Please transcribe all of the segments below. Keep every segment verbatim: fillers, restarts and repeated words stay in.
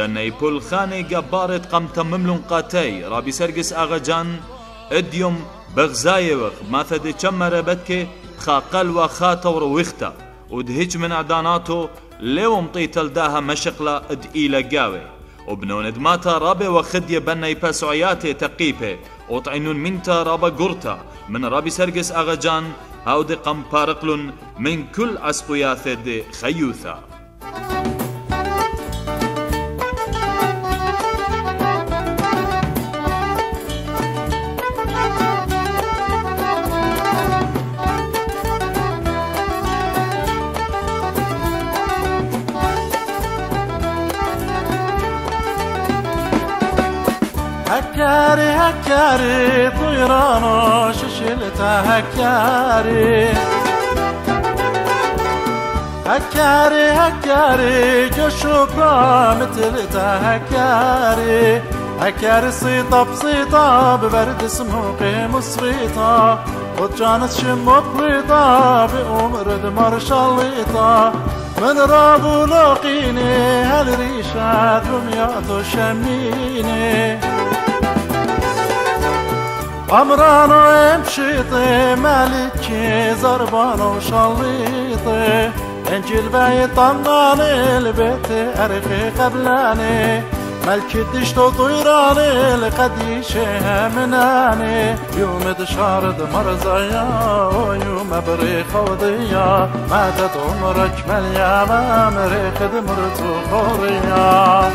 بني بول خاني قبارت قم تمملون قاتي رابي سرقس آغاجان اديوم بغزايوغ ماثا دي چمر بدك خاقل وخاتور ويختا ودهج من اعداناتو ليوم طيتل داها مشقلا ادئيلا قاوي وبنوند ماتا رابي وخدي بني باسعياتي تقيبه وطعنون منتا رابا قرتا من رابي سرقس آغاجان هاودي قم بارقلن من كل عسقياث دي خيوثا هكاري هكاري طيرانو ششلتا هكاري هكاري هكاري جشوكا متلتا هكاري هكاري صيطة بصيطة ببرد سموقي مصريطة وجانت شمو بليطة بأمرد مرشاليطة من رابو لقيني هالريشات دمياطو شميني عمرانو امشيطي مالكي زربانو وشليطي انجي الباي طناني البيت ارخي قبلاني ملكي دشتو طيراني لقديشها مناني يوم دشارد مرزايا ويوم بريخ وضيا ماتت عمرك مليانة مريخ دمرتو خوريا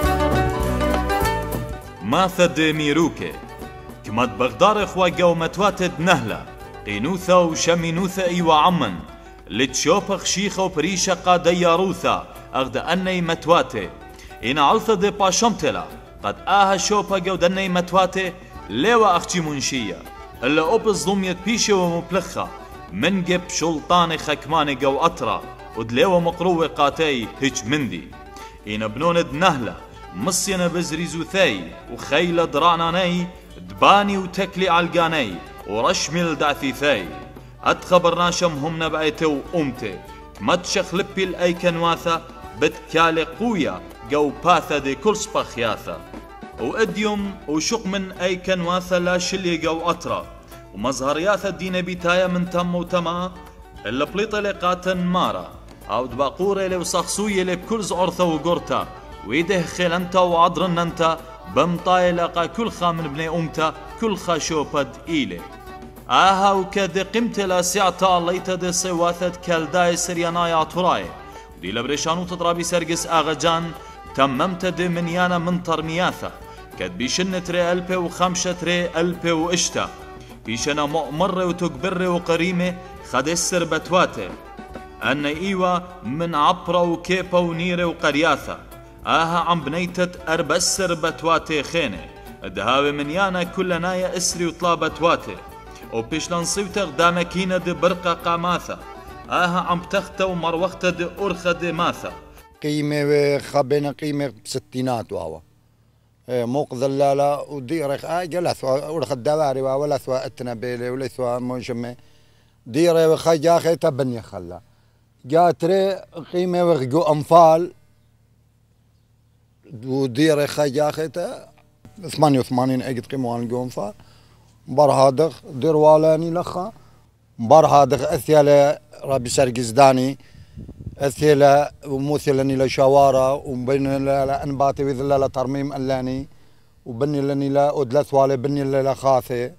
ماثد ميروكي كمات بغدار اخوا قومتواتد نهلة قينوثا وشمينوثا ايوا عمن لتشوبخ شيخة وبريشة قادة ياروثا اغد اني متواتي إن علثة دي باشمتلا قد آها شوبا قودني متواتي ليوا أختي منشية إلا أبز ضميت بيشة ومبلخة من جب شلطاني خكماني قو أطرا ودليوا مقروة قاتي هج مندي إن بنوند نهلة مصينا بزريزو ثاي وخيلة دراناني دباني وتكلي عالقاني ورشمل دعثي ثاي أتخبرناشم هم نبعيتي وأمتي ما تشخلبي الأيكن واثا بتكالي قوية جو باثا دي كل سبخياثا واديوم وشق من اي كان واثا لا شلي جو اطرا ومظهرياثا الدين بيتايا من تم وتما الا بليطة لقاتا مارا او دباقوري لي وصخصوية لي بكل زعرثا وقرتا ويده خيلنتا وعضرننتا بمطاي لقا كل خا من بني امتا كل خا شوبد ايلي اها وكذا قمت لا سعتا ليتا دي صواثت كالداي سرياناي عطراي دي لبريشانو تضربي سرقس آغاجان تممت دي منيانا من ترمياثة كد بيشن تري ألبي وخمشة تري ألبي وإشتا بيشنا مؤمر وتكبر وقريمة خد السر بتواتي أن إيوة من عبرة وكيبة ونيرة وقرياثة آها عم بنيتت أربسر بتواتي خينة دهاوي منيانا كل نايا إسري وطلا بتواتي وبيشلان صيوتك دامكينة دي برقة قاماثة آها عم تخته ومروخته دي أرخة دي ماثة قيمة خبنا قيمة بستينات واوا موق ظلالة وديرخ آه جلث ورخ الدواري ولثوا اتنبيلي ولثوا موجمة ديري وخجاخي تبني خلا جاتري قيمة وغجو أنفال وديري خجاخي ثمانية وثمانين اجد قيمة وانجو أنفال برهادخ دير والاني لخا برهادخ اثيالي ربي سرقز داني أثيلا ومثلني لشوارع وبين لا أنباتي وذلا لا ترميم ألاني وبني لني لا أدلث والي بني لا خاثي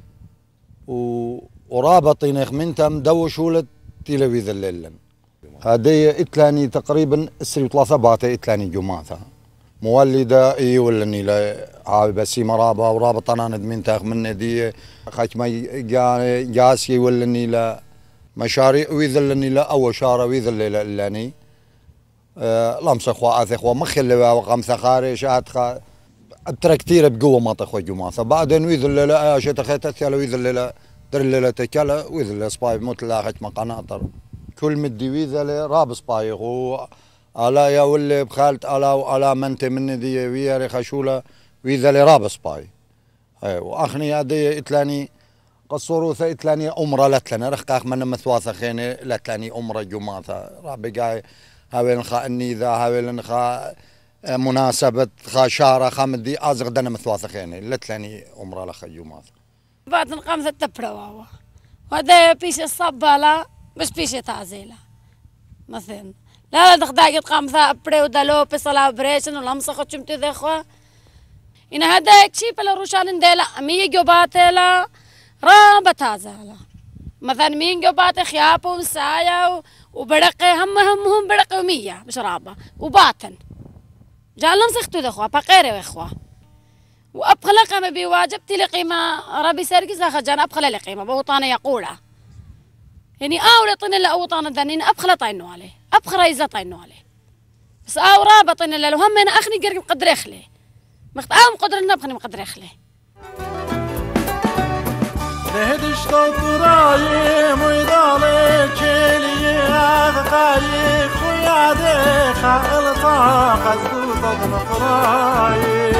ورابطين منتم دوش ولد تيلوي ذللن هذه إتلاني تقريبا السري وثلاثة باتي إتلاني جماثة مولدة إي ولني لا عابسي مرابة ورابط أنا ندمنتاخ من دي خاتمي جاسي ولني لا مشاريع ويذلني لا أول شارع ويذل لاني أه لمس أخوة أث أخوة مخلة وقمث خارج شات التركتير بقوة ما تخوي جماعة بعدين ويذل لا أشياء تخيت أثيلا ويذل لا درل لا تكلا ويذل سباي مطلع خش مقناطر كل مدي ويذل راب سباي هو على يا ولا بخالت على على منت من دي ويا خشولة ويذل راب سباي وأخني هذه إتلاني قصورو ثيتلاني أمرا لتلنا رخاخ من مثواثة خيني لتلاني أمرا جماثة رابقاي هاوين خا النيذا هاوين خا مناسبة خاشارة خامدي أزغ دنا مثواث خيني لتلاني عمره لخيومات بعد نقام تتبروا وهذا بيش الصبالة مش بيش تعزيلة مثلا لا لا دخداقي تقام ذا أبري ودلو بيصلا بريشن ولا مسخة شمتي ذا إخوة إن هذا شيء بلا روشان ديلا أمي جوباتي لا رابة تازالا مثلا مين جوباتي خيابه وسايا وبرقي هم همهم برقي ومية مش رابة وباتن جالهم سختو ذا إخوة بقيري إخوة وأبخل قيمة بواجب تلي قيمة ربي سرقي زاخجان أبخل لي قيمة بوطانة يقولها يعني أولى طين إلا أوطانة ذنين أبخل طينو عليه أبخل رئيزة طينو عليه بس أو رابطين إلا لو هم أنا أخني قرق مقدر يخلي مخت أو مقدر نبخني مقدر يخلي نهدش طراي ميدالي كيلي أغقاي خويا ديخا الطاقة زدود نقراي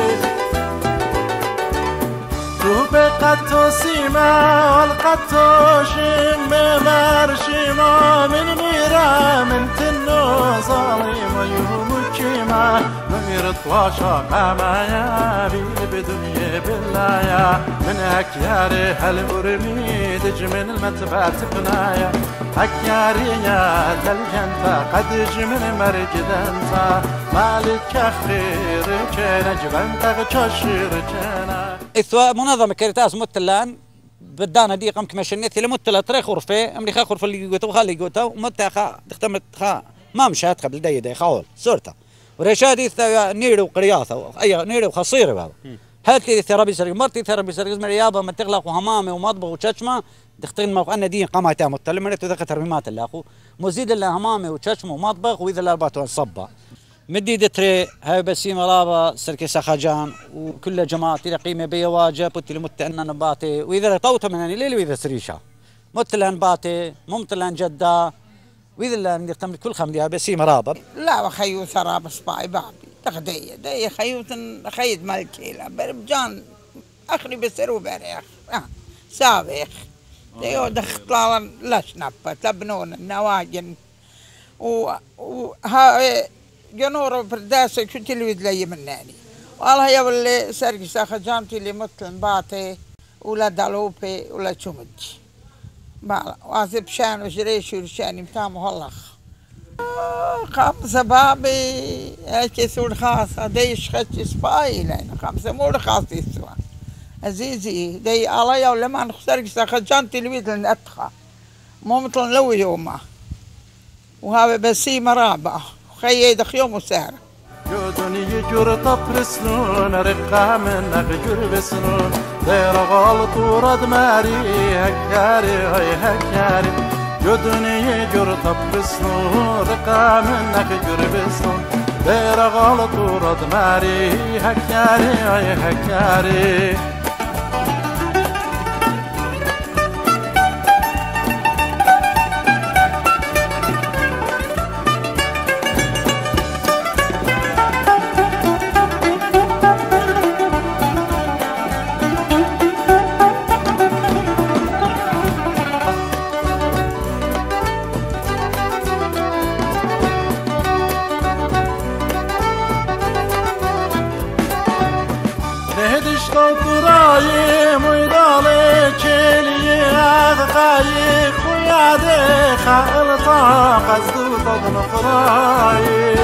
بقتو سيما والقتو شم مرشما من ميرا من تنو ظالم يوم الكيما نمير طواشا قامايا بي بدنيا باللايا من أكياري هالأرمي دج من المتبات قنايا أكياري يا دلجنتا قدج من مرجدنتا مالك خير كان جبنتا كشير كان إثوا منظمة كريتاس متلان بدانا دي قم كمشنيت اللي متلا طريق غرفة أمريكا غرفة اللي جوتو خالي جوتو ومتى خا دختمت خا ما مشات قبل داي داي خاول صورته ورشادي نيرو قرياثة أي نيرو خصيرة بهذا هات لي ثرابي سرق مرتي ثرابي سرق مريابة ما تغلق وهمامي ومطبخ وششمة دختين موقع أن دين قامتها متلا مرت وذاك ترميمات اللي أخو مزيد اللي همامي وششمة ومطبخ وإذا الأربعة صبة مديدة تري هاي بسيمة رابا سركي سخاجان وكل جماعة تلي قيمة بي واجب وتلي متأنا نباتي وإذا طوطة من أني ليلي وإذا سريشة متلان باتي ممتلان جدة وإذا اللي تملك كل خمدي بسيمة رابا لا وخيو ثراب صباعي بابي تغدية دي خيوت خيد مالكيلا بربجان أخري بسرو بريخ آه. سابخ ديو دخطلال لاش نبت لبنون النواجن وها جنور برداسة شو تلويد لي مناني والله يا ولي سرقي ساخجامتي اللي مثل باتي ولا دالوبي ولا شمج ما واثب شان وجريش وشاني متام والله خمسة بابي هيك سور خاصة ديش خش سباي لين خمسة مور خاصة سوا عزيزي دي الله يا ولا ما نخسرك ساخجامتي اللي مثل أتخا مو مثل لو يومه وهذا بسيمة رابعة خيي دخيوم وسهرة جودني يجور طبر سنون رقا من أغجر بسنون دير غلط ورد ماري هكاري هاي هكاري جودني يجور طبر سنون رقا من أغجر بسنون دير غلط ورد ماري هكاري هاي هكاري طراي ميدالي كيلي أغقاي خويا ديخا الطاقة زدود نقراي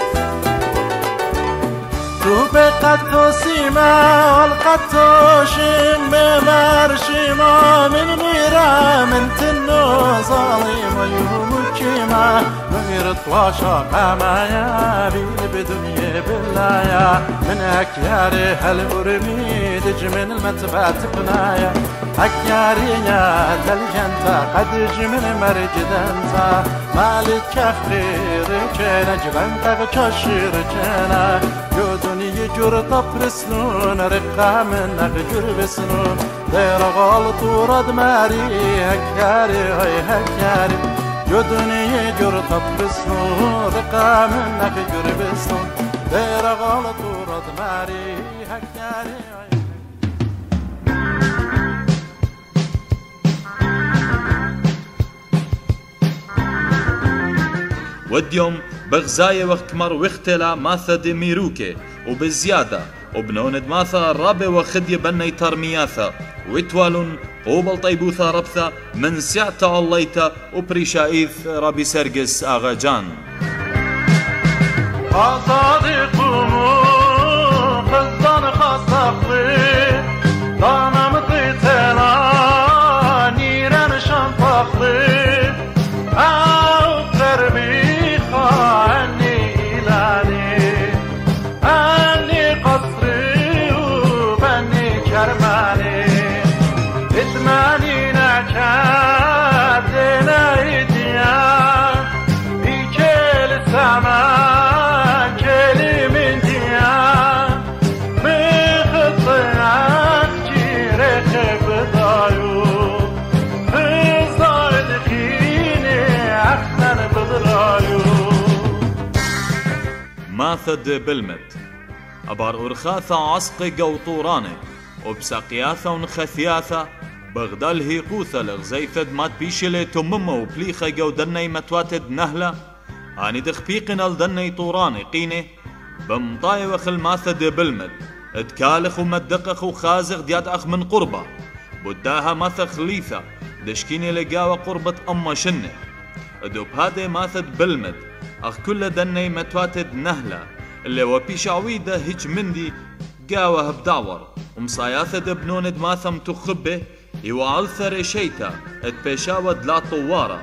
روبي قدو سيما والقدو شم مرشما من ميرا من تنو ظالم يوم الكيما نمير طواشا قامايا بي بدنيا باللايا من أكياري هالأرمي دج من المتبات قنايا أكياري يا دلجنتا قدج من مرجدنتا مالك خير كان جبنتا كشير كان جودني يجور طبر سنون رقا من أغجر بسنون دير غلط ورد ماري هكاري هاي هكاري جودني يجور طبر سنون رقا من أغجر بسنون دير غلط ورد ماري هكاري هاي وديوم بغزاية وخكمر وختلا ماثا دي ميروكي وبزيادة وبنوند ماثا رابي وخدي بني ترمياثا ويتوالون قوبل طيبوثا ربثا من سعتا الليتا وبريشايث رابي سرقس آغاجان أصادقمو خزان خصفلي دانا مطيتنا نيران شنطفلي أو قربي خاني إلاني أني قصري وبني كرماني إتماني نكاد ليديا بكل السما كلي من ديا بخطيات جيرك بدايو بزايد خيني أحسن بدرايو ماثد بلمت أبار أرخاثة عسقي قوطوراني وبساقياثة ونخثياثة بغدال هيقوثة لغزيثد مات بيشلي تممة وبليخة قودني متواتد نهلة آني دخبيقنا لدني طوراني قيني بمطاي وخل ماثد بلمت اتكالخ ومدقخ وخازق ديات أخ من قربة بداها ماثا خليثة دشكيني لقاوة قربة أما شنة ادوب هادي ماثد بلمت أخ كل دني متواتد نهلة اللي وبيش عويدة هج مندي قاوة بدعور ومصاياثة بنوند ماثم تخبه يوعلثر شيتا اتبشاوة دلا طوارة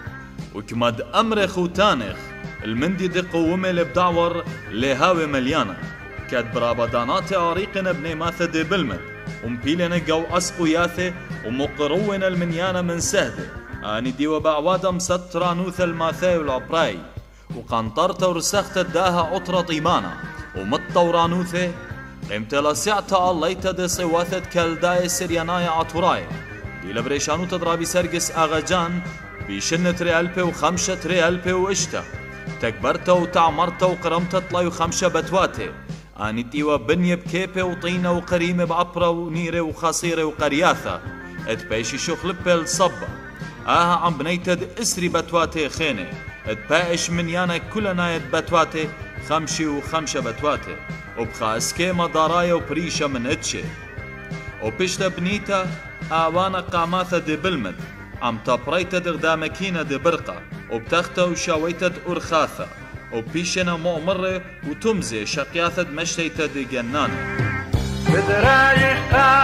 وكماد أمرخ وتانخ المندي دي قومي لبدعور لهاوي مليانة كاد برابدانات عريقنا بني ماثة دي بلمت ومبيلنا قو أسقو ياثي ومقرونا المنيانة من سهدة آني دي وبعوادة مسترا نوث الماثاي والعبراي وقنطرت ورسخت داها عطرة طيمانة ومطة ورانوثي قمت لسعتا الليتا دي صواثة كالداي سرياناي عطوراي دي لبريشانو تضرابي سرقس آغاجان بيشنة ريالبي وخمشة ريالبي واشتا تكبرتا وتعمرتا وقرمتا طلاي وخمشة بتواتي آني تيوا بنية بكيبي وطينة وقريمة بعبرة ونيرة وخاصيرة وقرياثة اتبايشي شخلبي الصبة آها عم بنيتد اسري بتواتي خينة اتبايش منيانا كلنا بتواتي خمشي وخمشة بتواتي وبخاسكي مدارايا وبريشة من اتشي وبشتا بنيتا آوانا قاماثة دي بلمد عم تبريتا دغدامكينة دي برقة وبتختا وشاويتا أرخاثة وبيشنا مؤمرة وتمزي شقياثة مشتيتا دي جنانة بدرايح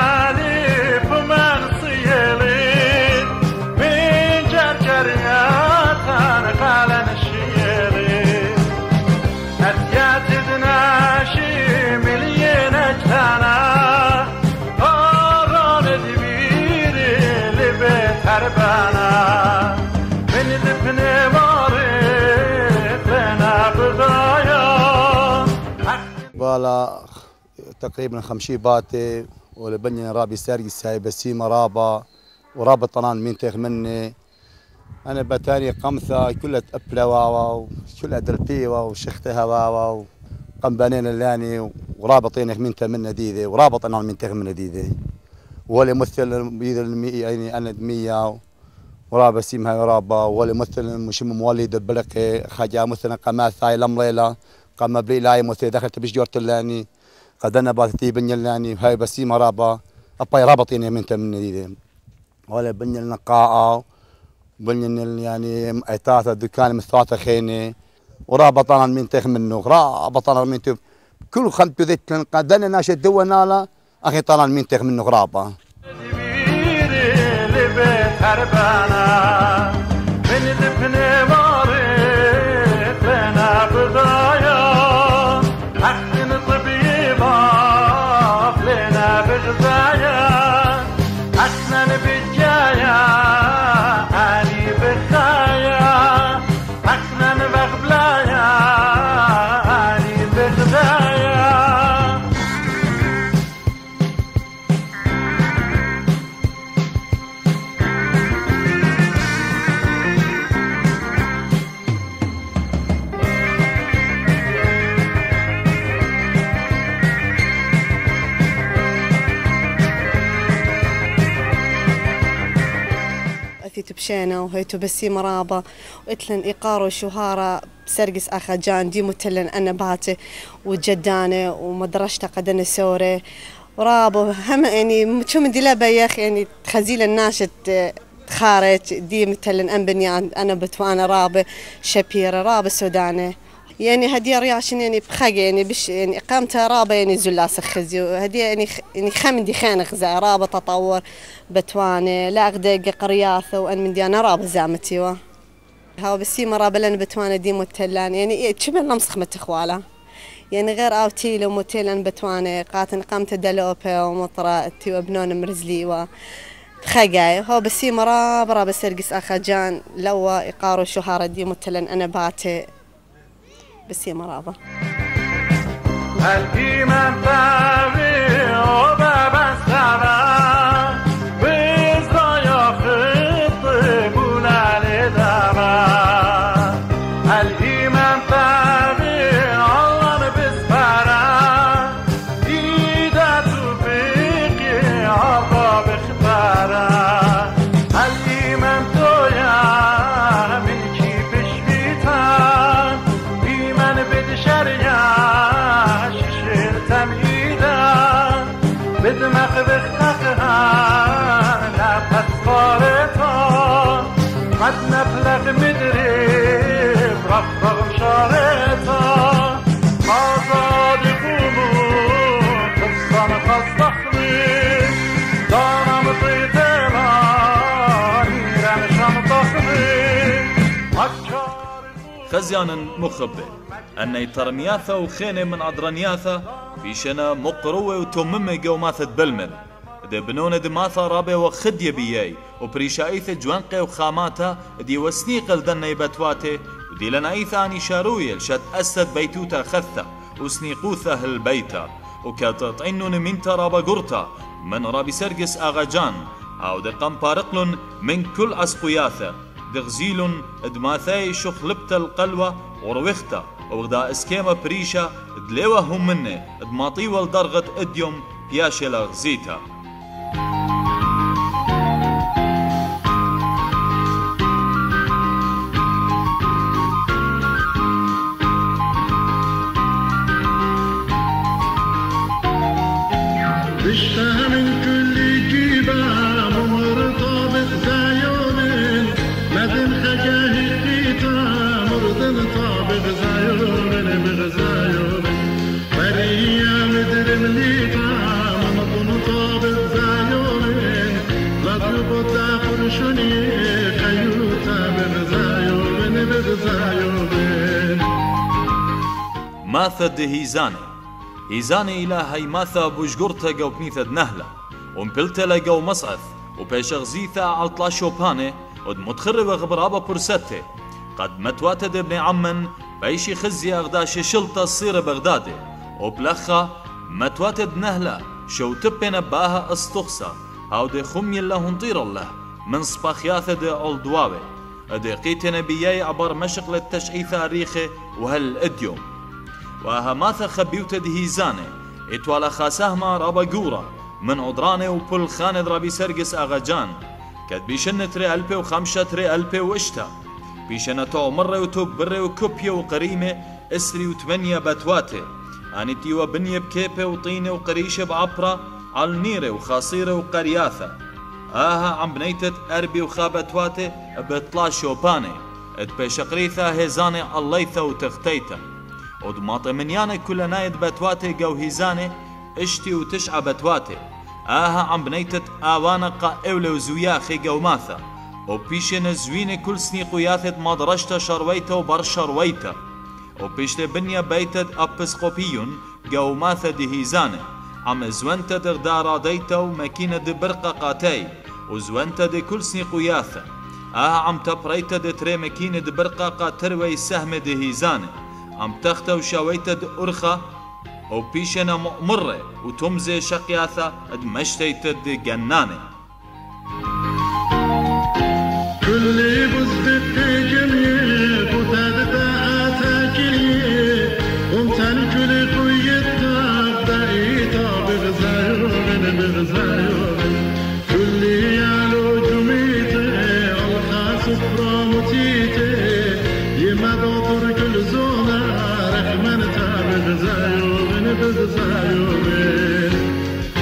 تالي فمن صيالي من جرجريات أنا قالا نشيالي أتيات دناشي مليين أجتانا أران دبيري لبيت هربانا من دفن ماري لنا بدايا بالا تقريبا خمشي باتي ولبني رابي ساري ساي بسيمة رابا ورابا طنان من تيخ مني أنا بتاني قمثة كلها أبلا واوا وكلها دربيوا وشختها واوا وقنبانين اللاني ورابطين من من ديذي ورابط أنا من تيخ من ديذي ولا مثل بيذ يعني أنا مية ورابا سيمها رابا ولا مثل مش مولد بلقي خجا مثلا قماث هاي لمليلة قام بليلاي مثل دخلت بشجرة اللاني قدنا باثتي بني اللاني هاي بسيمة رابا أباي رابطين من من ديذي ولا بني النقاء بني يعني ايتاتا دكان مثاتا خيني ورابطنا من تيخ منه رابطنا من تيخ كل خمت ذيت قدنا ناشد دوا نالا اخي طلع من تيخ منه غرابه من دفن ماري لنا بدايا احسن طبيبه لنا بغزايا احسن بالجايا اني بخايا احسن بغبلايا اني بغزايا بشينا وهيتو بسيم رابا وإتلن إيقارو شهارة سرقس أخجان دي متلن أنا باتي وجدانة ومدرشتا قدنا سوري ورابو هم يعني شو من دي بياخ يعني خزيل الناشط خارج دي متلن أنبنيان أنا بتوانا رابة شبيرة رابة سودانة يعني هدي رياشن يعني بخاجة يعني بش يعني إقامتها رابة يعني زلاس خزي وهدي يعني يعني خمن دي خان خزا رابة تطور بتوانة لا أغدق قرياثة وأن من دي أنا رابة زامتي وا هاو بسيمة رابة لنا بتوانة دي متلان يعني شبه نمسخ متخوالا يعني غير أوتيل ومتلان بتوانة قاتن قامت دلوبة ومطراتي وابنون مرزلي و خجاي هو بسيمة رابة رابة سرقس أخجان لو إقارو شهارة دي متلان أنا باتي بسيمة رابة الإيمان باغي وبابا سبا وإزايا خطبون على دابا الإيمان باغي الله بسبارا إيدا توفيقي عرضا بخبارا الإيمان تويا ملكي بشبيتان إيمان بدشريا ششير تمهيدا بدمخ بختخها لا فتفارتا قد نفلق مدري برفض شارتا آزاد قومو قصان قصدخني دارم طيتنا نيران شمطخني خزيانا مخبة أني ترمياثا وخينة من عدرانياثا في شنا مقروة وتممة قوماثة بلمر دي بنونة دماثا رابي وخدية بياي وبريشايثة جوانقة وخاماتا دي وسنيق الدنة باتواتي ودي لنايثا اني شاروية لشات أسد بيتوتا خثة وسنيقوثا هالبيتا وكاتطعنون من ترابا قرطا من رابي سرقس آغاجان أو دي قمبارقلن من كل أسقياثا دغزيل دماثاي شخلبت القلوة وروختا وغدا اسكيما بريشا دليوة هم مني دماطي والدرغت اديوم بياشلا غزيتا بشتها من كل جيبة ممرطة بزايومن مدن خجاه القيتا مرضن طابق زايومن بغزايومن بريا مدر مليتا ممضن طابق زايومن لطلب الدافرشني خيوتا بغزايومن بغزايومن ماثا دهيزاني هيزاني إلى هاي ماثا بوشقرتا قو بنيثة نهلة ومبلتا لقو مصعث وبيشغزيثا عطلا شوباني ود متخربة غبرابة برستي قد متواتد ابن عمن بيشي خزي أغداش شلطة الصير بغدادي وبلخا متواتد نهلة شو تبين باها استخصى هاو دي خمي الله انطير الله من صباخياثة دي عالدواوي ادي قيتنا بياي عبر مشغلة تشعيثة ريخي وهل اديوم وهماثا خبيوت دهيزاني اتوالا خاسهما رابا قورا من عدراني وبل خاند رابي سرقس اغاجان كد بيشن تري البي وخمشة تري البي واشتا بيشن تو مرة وتوب بري وكوبية وقريمة اسري وتمنية باتواتي اني تيوا بنية بكيبة وطينة وقريشة بعبرة عالنيرة وخاصيرة وقرياثة اها عم بنيتت اربي وخابتواتي بطلا شوباني اد بيشقريثا هيزاني الليثة وتختيتا ودماطي منيانة كل نايد باتواتي قو هيزاني اشتي وتشعى باتواتي آها عم بنيتت آوانا قا اولي وزوياخي قو ماثا وبيشن زوينة كل سنيق وياثت مادرشتا شرويتا وبر شرويتا وبيشت بنيا بيتت أبسقوبيون قو ماثا دي هيزاني عم زوانتا دغدارا ديتا وماكينة دي برقا قاتاي وزوانتا دي كل سنيق وياثا آها عم تبريتا دي تري ماكينة دي برقا قاتروي سهم دي هيزاني عم تخته وشاويته أرخة وبيشنا مؤمرة وتمزي شقياثة ادمشتيت جنانة كل بزدت جميع وتاد دعاتا كلية ومتان كل قويتا بدايتا بغزايومن بغزايومن كل يالو جميتي سفرة متيتة يما دوطر كل زونة رحمن تابد زايو من بزايو بين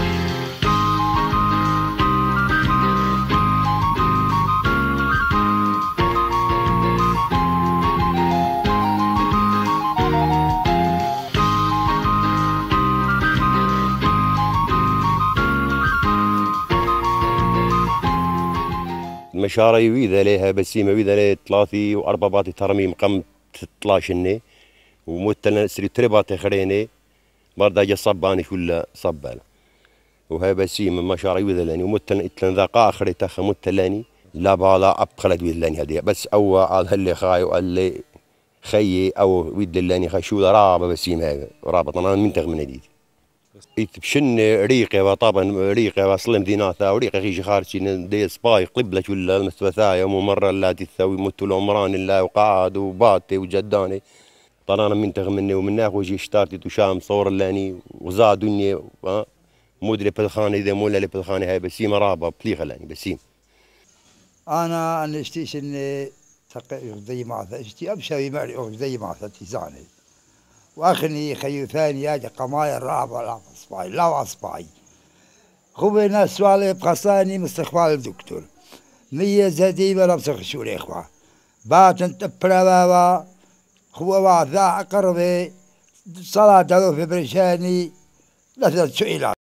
مشاري ويذا لها بسيمة ويذا لها ثلاثي وأربع باتي ترميم قم تطلاشني ومتلنا سري ترباتي خريني بردا جا صباني كل صبالة وهي بسيمة مشاري ويذا لاني ومتلنا اتلن ذاقا آخر تاخا متلاني لا بالا أبخلت ويذا لاني هذه بس أول قال هاللي خاي وقال لي خيي أو ويذا لاني خاي شو ذا رابة بسيمة رابة أنا منتغ من هديد يتبشن ريقي وطبعا ريقي وصلم ديناتا وريقي خيش خارجي دي سباي قبلة ولا المستوثايا ومرة لا تثوي مت العمران الله وقعد وباتي وجداني طلعنا منتغ مني ومناك وجي اشتارتي وشام صور لاني وزاد دنيا مدري بالخانة إذا مولا بالخانة هاي بسيمة رابة بليغة لاني بسيم أنا أنا اشتيش إني تقريبا زي ما اشتي أبشري معي زي ما تيزاني واخني خيو ثاني هذا قماية الرابع لا اصبعي لا اصبعي خوبي ناس سؤالي بقصاني مستقبل الدكتور مية زادي ولا بسخ شو الاخوة باتن تبرا هو بعد ذا قربي صلاة في برشاني لا تسئل